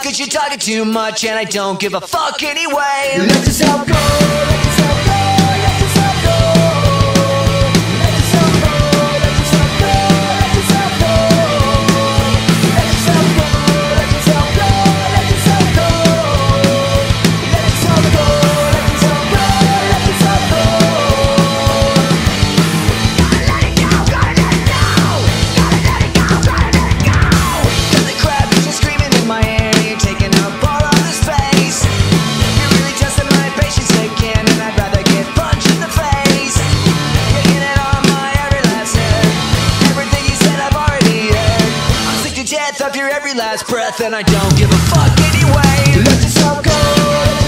cause you're talking too much and I don't give a fuck anyway. Let yourself go, let yourself go, let yourself go. Let yourself go, let yourself go, let yourself go. Let yourself go, let yourself go, let yourself go. Let yourself go, let yourself go, let yourself go. Gotta let it go, gotta let it go. Gotta let it go, gotta let it go. Cause the crowd is just screaming in my ear, you're taking up all of the space. You're really testing my patience again, and I'd rather get punched in the face. You're in it on my every last hit. Everything you said I've already heard. I'm sick to death of your every last breath, and I don't give a fuck anyway. Let yourself go.